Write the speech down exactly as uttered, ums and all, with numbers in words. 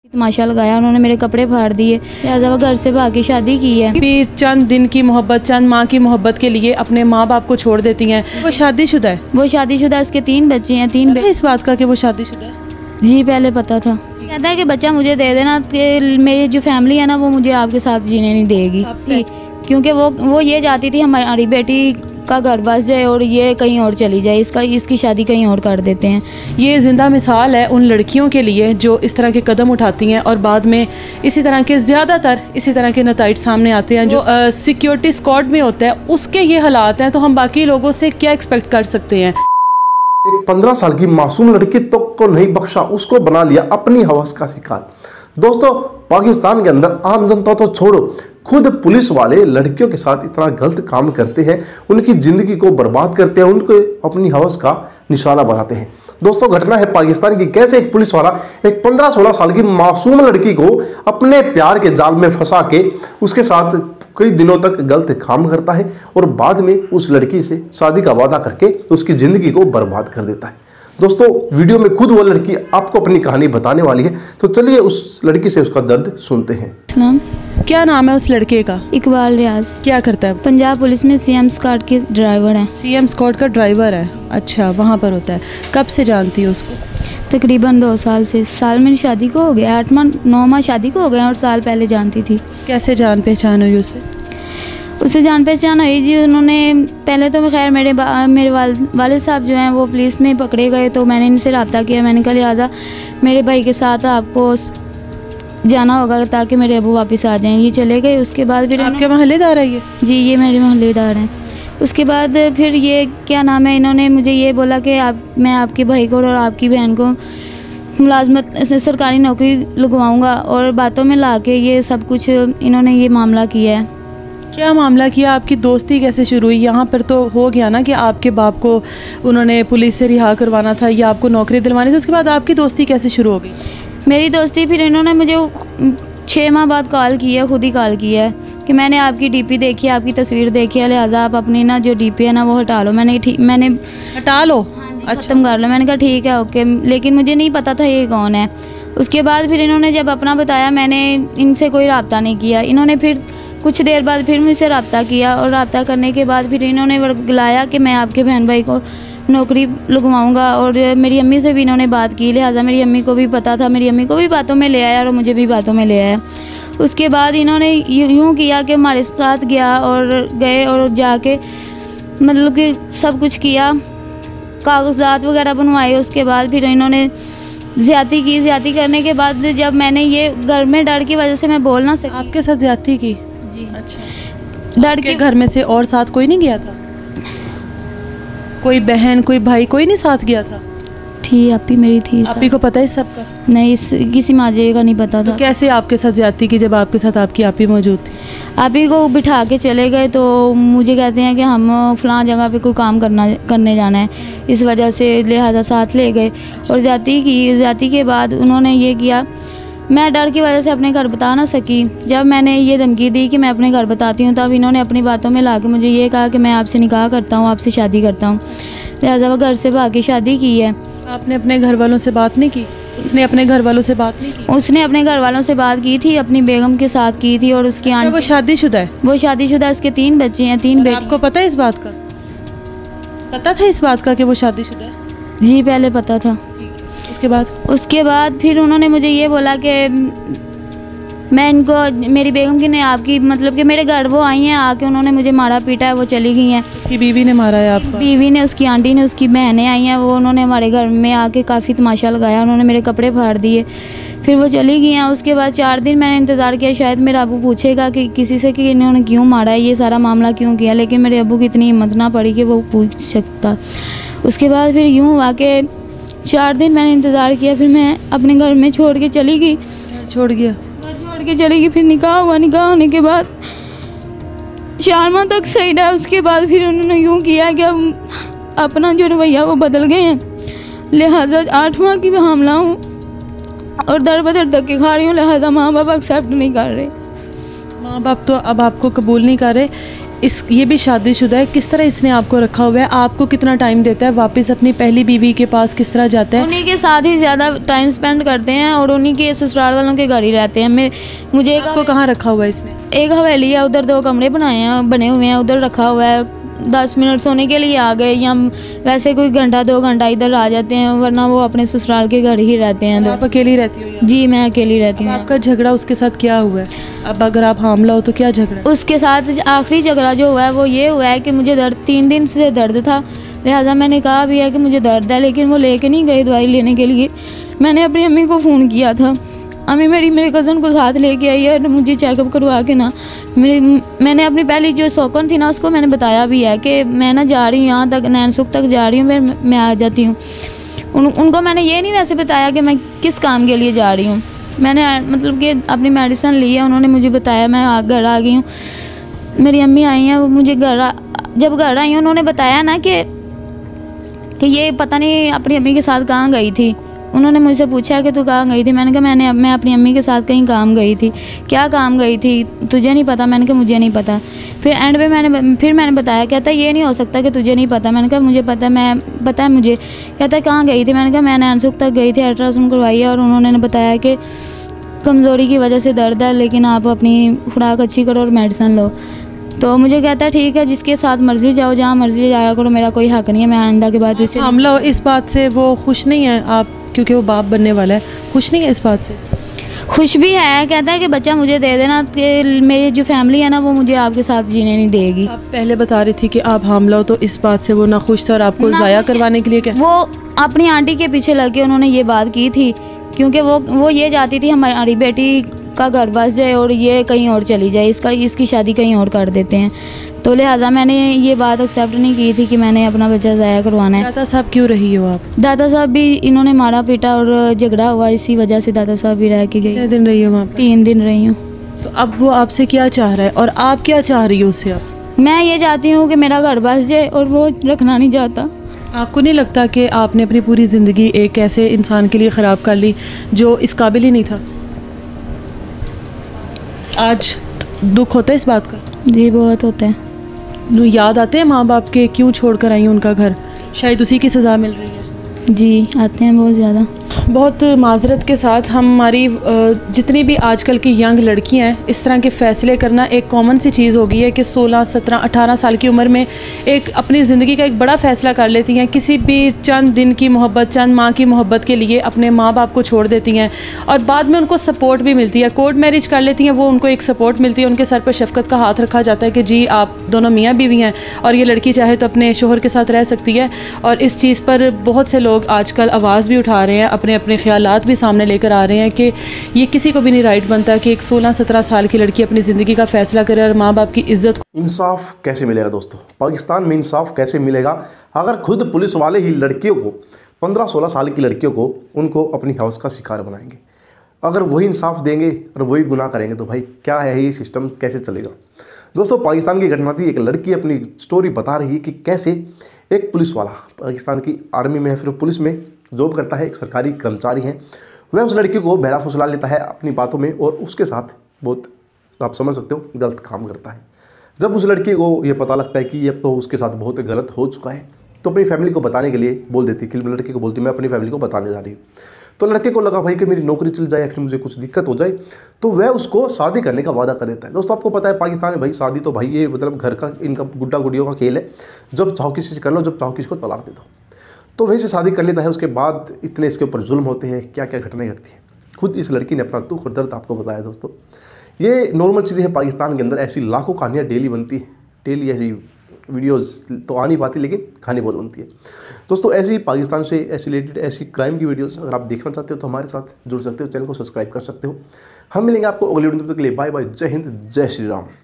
तमाशा लगाया, उन्होंने मेरे कपड़े फाड़ दिए, लिहाजा वो घर से भाग के शादी की है। भी चंद दिन की मोहब्बत, चंद माँ की मोहब्बत के लिए अपने माँ बाप को छोड़ देती हैं। वो शादीशुदा है? वो शादीशुदा, उसके तीन बच्चे हैं। तीन बे... इस बात का कि वो शादीशुदा है? जी पहले पता था। कहता है कि बच्चा मुझे दे देना, कि मेरी जो फैमिली है ना वो मुझे आपके साथ जीने नहीं देगी, क्योंकि वो वो ये चाहती थी हमारी बेटी का घर बस जाए और ये कहीं और चली जाए, इसका इसकी शादी कहीं और कर देते हैं। ये ज़िंदा मिसाल है उन लड़कियों के लिए जो इस तरह के कदम उठाती हैं और बाद में इसी तरह के ज़्यादातर इसी तरह के नताइज सामने आते हैं। जो सिक्योरिटी स्क्वाड में होता है उसके ये हालात हैं, तो हम बाकी लोगों से क्या एक्सपेक्ट कर सकते हैं। एक पंद्रह साल की मासूम लड़की तो को नहीं बख्शा, उसको बना लिया अपनी हवस का शिकार। दोस्तों, पाकिस्तान के अंदर आम जनता तो छोड़ो, खुद पुलिस वाले लड़कियों के साथ इतना गलत काम करते हैं, उनकी ज़िंदगी को बर्बाद करते हैं, उनको अपनी हवस का निशाना बनाते हैं। दोस्तों, घटना है पाकिस्तान की, कैसे एक पुलिस वाला एक पंद्रह सोलह साल की मासूम लड़की को अपने प्यार के जाल में फंसा के उसके साथ कई दिनों तक गलत काम करता है और बाद में उस लड़की से शादी का वादा करके उसकी ज़िंदगी को बर्बाद कर देता है। दोस्तों, वीडियो में खुद वो लड़की आपको अपनी कहानी बताने वाली है, तो चलिए उस लड़की से उसका दर्द सुनते हैं। क्या नाम है उस लड़के का? इकबाल रियाज। क्या करता है? पंजाब पुलिस में सीएम स्क्वाड के ड्राइवर है। सीएम स्क्वाड का ड्राइवर है? अच्छा, वहाँ पर होता है। कब से जानती है उसको? तकरीबन दो साल से। साल मेरी शादी को हो गया, आठ माह नौ माह शादी को हो गए और साल पहले जानती थी। कैसे जान पहचान हुई उसे? उससे जान पहचान हुई जी, उन्होंने पहले तो खैर मेरे मेरे वाल वाले साहब जो हैं वो पुलिस में पकड़े गए, तो मैंने इनसे रब्ता किया। मैंने कहा लिहाजा मेरे भाई के साथ आपको जाना होगा ताकि मेरे अबू वापस आ जाएं। ये चले गए। उसके बाद फिर आपके मोहल्लेदार है ये? जी, ये मेरे मोहल्लेदार हैं। उसके बाद फिर ये क्या नाम है, इन्होंने मुझे ये बोला कि आप मैं आपके भाई को और आपकी बहन को मुलाजमत सरकारी नौकरी लगवाऊँगा, और बातों में ला के ये सब कुछ इन्होंने ये मामला किया है। क्या मामला किया? आपकी दोस्ती कैसे शुरू हुई? यहाँ पर तो हो गया ना कि आपके बाप को उन्होंने पुलिस से रिहा करवाना था या आपको नौकरी दिलवानी थी, उसके बाद आपकी दोस्ती कैसे शुरू हो गई? मेरी दोस्ती फिर इन्होंने मुझे छः माह बाद कॉल की है, खुद ही कॉल किया है कि मैंने आपकी डीपी देखी है, आपकी तस्वीर देखी है, लिहाजा आप अपनी ना जो डीपी है ना वो हटा लो। मैंने ठीक मैंने हटा लो? अच्छा, ख़त्म कर लो। मैंने कहा ठीक है, ओके, लेकिन मुझे नहीं पता था ये कौन है। उसके बाद फिर इन्होंने जब अपना बताया, मैंने इनसे कोई रब्ता नहीं किया। इन्होंने फिर कुछ देर बाद फिर मुझसे रब्ता किया, और रब्ता करने के बाद फिर इन्होंने बुलाया कि मैं आपके बहन भाई को नौकरी लगवाऊंगा, और मेरी अम्मी से भी इन्होंने बात की, लिहाजा मेरी अम्मी को भी पता था, मेरी अम्मी को भी बातों में ले आया और मुझे भी बातों में ले आया। उसके बाद इन्होंने यूँ किया कि हमारे साथ गया और गए और जाके मतलब कि सब कुछ किया, कागजात वगैरह बनवाए। उसके बाद फिर इन्होंने ज़्यादती की। ज़्यादती करने के बाद जब मैंने ये घर में डर की वजह से मैं बोल ना सकी। आपके साथ ज़्यादती की? जी। अच्छा, डर के घर में से और साथ कोई नहीं गया था? कोई बहन, कोई भाई, कोई नहीं साथ गया था? थी, आपी मेरी थी। आपी को पता है सब का? नहीं, इस किसी माजे का नहीं पता था। तो कैसे आपके साथ ज़्यादती की जब आपके साथ आपकी आपी मौजूद थी? आपी को बिठा के चले गए, तो मुझे कहते हैं कि हम फ़लाँ जगह पे कोई काम करना करने जाना है, इस वजह से लिहाजा साथ ले गए और ज़्यादती की। ज़्यादती के बाद उन्होंने ये किया, मैं डर की वजह से अपने घर बता ना सकी। जब मैंने ये धमकी दी कि मैं अपने घर बताती हूँ, तब इन्होंने अपनी बातों में ला के मुझे ये कहा कि मैं आपसे निकाह करता हूँ, आपसे शादी करता हूँ, लिहाजा वो घर से भाग के शादी की है। आपने अपने घर वालों से बात नहीं की? उसने अपने घर वालों से बात नहीं की? उसने अपने घर वालों से बात की थी, अपनी बेगम के साथ की थी, और उसकी आंटी। वो शादीशुदा है? वो शादीशुदा, उसके तीन बच्चे हैं, तीन बेटे। आपको पता है इस बात का? पता था इस बात का कि वो शादीशुदा है? जी, पहले पता था। उसके बाद? उसके बाद फिर उन्होंने मुझे ये बोला कि मैं इनको, मेरी बेगम की ने आपकी मतलब कि मेरे घर वो आई हैं, आके उन्होंने मुझे मारा पीटा है, वो चली गई हैं। उसकी बीवी ने मारा है आपको? बीवी ने, उसकी आंटी ने, उसकी बहनें आई हैं, वो उन्होंने हमारे घर में आके काफ़ी तमाशा लगाया, उन्होंने मेरे कपड़े फाड़ दिए, फिर वो चली गई हैं। उसके बाद चार दिन मैंने इंतज़ार किया, शायद मेरा अबू पूछेगा कि किसी से कि इन्होंने क्यों मारा है, ये सारा मामला क्यों किया, लेकिन मेरे अबू की इतनी हिम्मत ना पड़ी कि वो पूछ सकता। उसके बाद फिर यूँ हुआ कि चार दिन मैंने इंतज़ार किया, फिर मैं अपने घर में छोड़ के चली गई। छोड़ गया? घर छोड़ के चली गई। फिर निकाह हुआ, निकाह होने के बाद चार माह तक सही रहा। उसके बाद फिर उन्होंने यूँ किया कि अपना जो रवैया वो बदल गए हैं, लिहाजा आठ माह की हामला हूँ और दर बदर धक्के खा रही हूँ, लिहाजा माँ बाप एक्सेप्ट नहीं कर रहे। माँ बाप तो अब आपको कबूल नहीं कर रहे। इस ये भी शादीशुदा है, किस तरह इसने आपको रखा हुआ है? आपको कितना टाइम देता है? वापस अपनी पहली बीवी के पास किस तरह जाता है? उन्हीं के साथ ही ज़्यादा टाइम स्पेंड करते हैं और उन्हीं के ससुराल वालों के घर ही रहते हैं। मैं मुझे आपको कहाँ रखा हुआ है इसने? एक हवेली है, उधर दो कमरे बनाए हैं, बने हुए हैं, उधर रखा हुआ है। दस मिनट सोने के लिए आ गए या वैसे कोई घंटा दो घंटा इधर आ जाते हैं, वरना वो अपने ससुराल के घर ही रहते हैं। आप अकेली रहती हो? जी मैं अकेली रहती हूँ। आपका झगड़ा उसके साथ क्या हुआ है? अब अगर आप हामला हो तो क्या झगड़ा? उसके साथ आखिरी झगड़ा जो हुआ है वो ये हुआ है कि मुझे दर्द तीन दिन से दर्द था, लिहाजा मैंने कहा भी है कि मुझे दर्द है, लेकिन वो लेके नहीं गए दवाई लेने के लिए। मैंने अपनी अम्मी को फ़ोन किया था, अम्मी मेरी मेरे कज़न को साथ लेके आई है, मुझे चेकअप करवा के ना। मेरी मैंने अपनी पहली जो सौकन थी ना उसको मैंने बताया भी है कि मैं ना जा रही हूँ यहाँ तक, नैनसुख तक जा रही हूँ, फिर मैं आ जाती हूँ। उन, उनको मैंने ये नहीं वैसे बताया कि मैं किस काम के लिए जा रही हूँ। मैंने मतलब कि अपनी मेडिसिन ली है, उन्होंने मुझे बताया, मैं घर आ गई हूँ। मेरी अम्मी आई हैं, वो मुझे घर जब घर आई उन्होंने बताया ना कि कि ये पता नहीं अपनी अम्मी के साथ कहाँ गई थी। उन्होंने मुझसे पूछा कि तू कहाँ गई थी? मैंने कहा मैंने मैं अपनी अम्मी के साथ कहीं काम गई थी। क्या काम गई थी? तुझे नहीं पता? मैंने कहा मुझे नहीं पता। फिर एंड पे मैंने फिर मैंने बताया, कहता ये नहीं हो सकता कि तुझे नहीं पता। मैंने कहा मुझे पता, मैं पता है मुझे। कहता कहाँ गई थी? मैंने कहा मैं नैनसुख तक गई थी, अल्ट्रासाउंड करवाई है और उन्होंने बताया कि कमज़ोरी की वजह से दर्द है, लेकिन आप अपनी खुराक अच्छी करो और मेडिसिन लो। तो मुझे कहता है ठीक है, जिसके साथ मर्जी जाओ, जहाँ मर्जी जाया करो, मेरा कोई हक नहीं है, मैं आइंदा के बाद उससे हामला। इस बात से वो खुश नहीं है आप, क्योंकि वो बाप बनने वाला है, खुश नहीं है इस बात से? खुश भी है, कहता है कि बच्चा मुझे दे देना, कि मेरी जो फैमिली है ना वो मुझे आपके साथ जीने नहीं देगी। आप पहले बता रही थी कि आप हामला हो, तो इस बात से वो ना खुश था और आपको ज़ाया करवाने के लिए क्या? वो अपनी आंटी के पीछे लग के उन्होंने ये बात की थी, क्योंकि वो वो ये चाहती थी हमारी बेटी का घर बस जाए और ये कहीं और चली जाए, इसका इसकी शादी कहीं और कर देते हैं। तो लिहाजा मैंने ये बात एक्सेप्ट नहीं की थी कि मैंने अपना बच्चा ज़ाया करवाना है। दादा साहब क्यों रही हो आप? दादा साहब भी इन्होंने मारा पीटा और झगड़ा हुआ, इसी वजह से दादा साहब भी रह के गए। कितने दिन रही हो वहाँ? तीन दिन रही हूँ। तो अब वो आपसे क्या चाह रहा है और आप क्या चाह रही हो उससे? अब मैं ये चाहती हूँ कि मेरा घर बस जाए और वो रखना नहीं चाहता। आपको नहीं लगता कि आपने अपनी पूरी ज़िंदगी एक ऐसे इंसान के लिए ख़राब कर ली जो इस काबिल ही नहीं था? आज दुख होता है इस बात का? जी बहुत होता है। याद आते हैं माँ बाप के, क्यों छोड़ कर आई उनका घर? शायद उसी की सज़ा मिल रही है। जी आते हैं बहुत ज़्यादा। बहुत माजरत के साथ हमारी जितनी भी आजकल की यंग लड़कियां हैं, इस तरह के फ़ैसले करना एक कॉमन सी चीज़ हो गई है कि सोलह सत्रह अठारह साल की उम्र में एक अपनी ज़िंदगी का एक बड़ा फ़ैसला कर लेती हैं। किसी भी चंद दिन की मोहब्बत, चंद माह की मोहब्बत के लिए अपने माँ बाप को छोड़ देती हैं और बाद में उनको सपोर्ट भी मिलती है। कोर्ट मैरिज कर लेती हैं, वो उनको एक सपोर्ट मिलती है, उनके सर पर शफ़क़त का हाथ रखा जाता है कि जी आप दोनों मियाँ बीवी हैं और ये लड़की चाहे तो अपने शोहर के साथ रह सकती है। और इस चीज़ पर बहुत से लोग आजकल आवाज़ भी उठा रहे हैं, अपने अपने ख्यालात भी सामने लेकर आ रहे हैं कि ये किसी को भी नहीं राइट बनता कि एक सोलह सत्रह साल की लड़की अपनी ज़िंदगी का फ़ैसला करे और माँ बाप की इज्जत। इंसाफ कैसे मिलेगा दोस्तों? पाकिस्तान में इंसाफ कैसे मिलेगा अगर खुद पुलिस वाले ही लड़कियों को, पंद्रह सोलह साल की लड़कियों को, उनको अपनी हवस का शिकार बनाएंगे? अगर वही इंसाफ देंगे और वही गुनाह करेंगे तो भाई क्या है ये सिस्टम, कैसे चलेगा? दोस्तों पाकिस्तान की घटना थी, एक लड़की अपनी स्टोरी बता रही है कि कैसे एक पुलिस वाला, पाकिस्तान की आर्मी में है, फिर पुलिस में जॉब करता है, एक सरकारी कर्मचारी है, वह उस लड़की को बहला फुसला लेता है अपनी बातों में और उसके साथ बहुत, आप समझ सकते हो, गलत काम करता है। जब उस लड़की को ये पता लगता है कि अब तो उसके साथ बहुत गलत हो चुका है, तो अपनी फैमिली को बताने के लिए बोल देती है, कि लड़की को बोलती मैं अपनी फैमिली को बताने जा रही हूँ। तो लड़के को लगा भाई कि मेरी नौकरी चल जाए या फिर मुझे कुछ दिक्कत हो जाए, तो वह उसको शादी करने का वादा कर देता है। दोस्तों आपको पता है पाकिस्तान में भाई शादी तो भाई ये मतलब घर का, इनका गुड्डा गुडियों का खेल है, जब चाहो किसी से कर लो, जब चाहो किसी को तलाक दे दो। तो वैसे शादी कर लेता है, उसके बाद इतने इसके ऊपर जुल्म होते हैं, क्या क्या घटनाएं घटती हैं। खुद इस लड़की ने अपना दुख और दर्द आपको बताया। दोस्तों ये नॉर्मल चीज़ें हैं, पाकिस्तान के अंदर ऐसी लाखों कहानियाँ डेली बनती हैं, डेली ऐसी वीडियोस तो आ नहीं पाती लेकिन कहानी बहुत बनती है। दोस्तों ऐसी पाकिस्तान से ऐसी रिलेटेड ऐसी क्राइम की वीडियोस अगर आप देखना चाहते हो तो हमारे साथ जुड़ सकते हो, चैनल को सब्सक्राइब कर सकते हो। हम मिलेंगे आपको अगले वीडियो, तब तक के लिए बाय बाय, जय हिंद, जय श्री राम।